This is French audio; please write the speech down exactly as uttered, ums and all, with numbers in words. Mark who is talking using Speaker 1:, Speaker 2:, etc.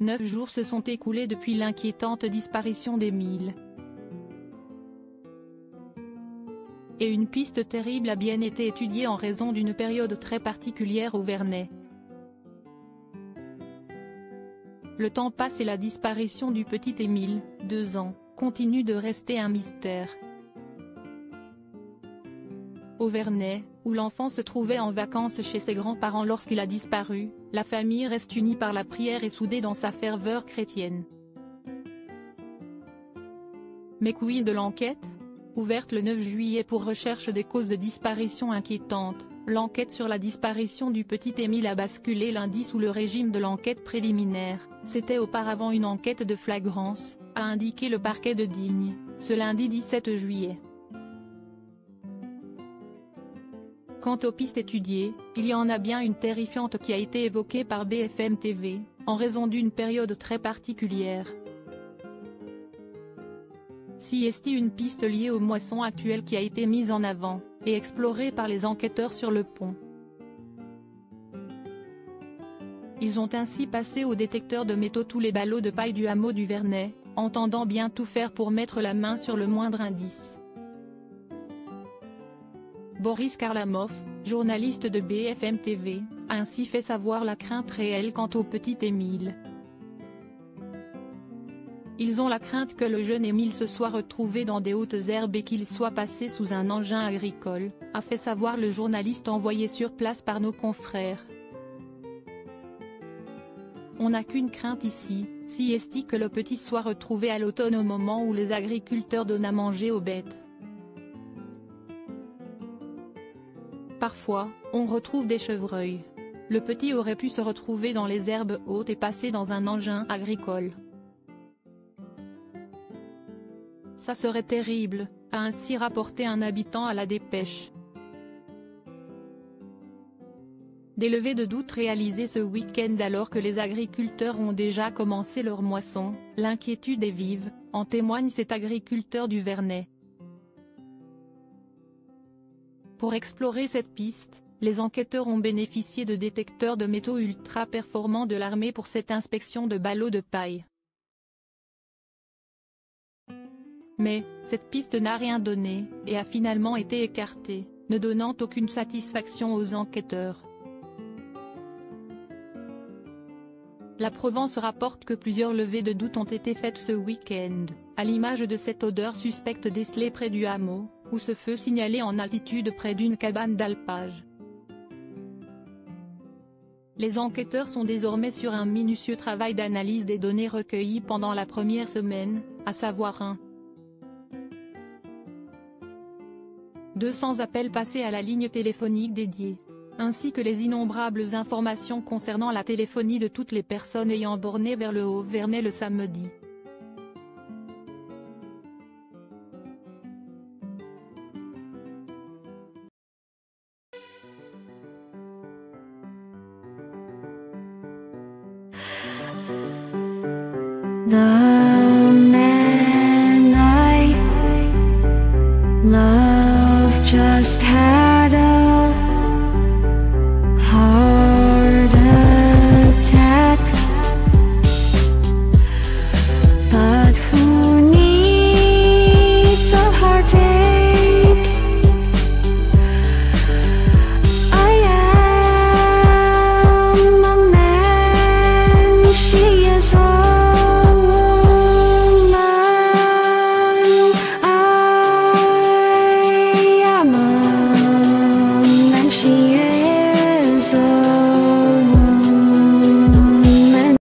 Speaker 1: Neuf jours se sont écoulés depuis l'inquiétante disparition d'Émile. Et une piste terrible a bien été étudiée en raison d'une période très particulière au Vernet. Le temps passe et la disparition du petit Émile, deux ans, continue de rester un mystère. Au Vernet, où l'enfant se trouvait en vacances chez ses grands-parents lorsqu'il a disparu, la famille reste unie par la prière et soudée dans sa ferveur chrétienne. Mais quid de l'enquête ? Ouverte le neuf juillet pour recherche des causes de disparition inquiétantes, l'enquête sur la disparition du petit Émile a basculé lundi sous le régime de l'enquête préliminaire. C'était auparavant une enquête de flagrance, a indiqué le parquet de Digne, ce lundi dix-sept juillet. Quant aux pistes étudiées, il y en a bien une terrifiante qui a été évoquée par B F M T V, en raison d'une période très particulière. Si est une piste liée aux moissons actuelles qui a été mise en avant, et explorée par les enquêteurs sur le pont. Ils ont ainsi passé au détecteur de métaux tous les ballots de paille du hameau du Vernet, entendant bien tout faire pour mettre la main sur le moindre indice. Boris Karlamov, journaliste de B F M T V, a ainsi fait savoir la crainte réelle quant au petit Émile. Ils ont la crainte que le jeune Émile se soit retrouvé dans des hautes herbes et qu'il soit passé sous un engin agricole, a fait savoir le journaliste envoyé sur place par nos confrères. On n'a qu'une crainte ici, si est que le petit soit retrouvé à l'automne au moment où les agriculteurs donnent à manger aux bêtes. Parfois, on retrouve des chevreuils. Le petit aurait pu se retrouver dans les herbes hautes et passer dans un engin agricole. Ça serait terrible, a ainsi rapporté un habitant à la Dépêche. Des levées de doute réalisées ce week-end alors que les agriculteurs ont déjà commencé leur moisson, l'inquiétude est vive, en témoigne cet agriculteur du Vernet. Pour explorer cette piste, les enquêteurs ont bénéficié de détecteurs de métaux ultra performants de l'armée pour cette inspection de ballots de paille. Mais, cette piste n'a rien donné, et a finalement été écartée, ne donnant aucune satisfaction aux enquêteurs. La Provence rapporte que plusieurs levées de doute ont été faites ce week-end, à l'image de cette odeur suspecte décelée près du hameau, ou ce feu signalé en altitude près d'une cabane d'alpage. Les enquêteurs sont désormais sur un minutieux travail d'analyse des données recueillies pendant la première semaine, à savoir un. deux cents appels passés à la ligne téléphonique dédiée, ainsi que les innombrables informations concernant la téléphonie de toutes les personnes ayant borné vers le Haut-Vernet le samedi.
Speaker 2: The man I love just had a heart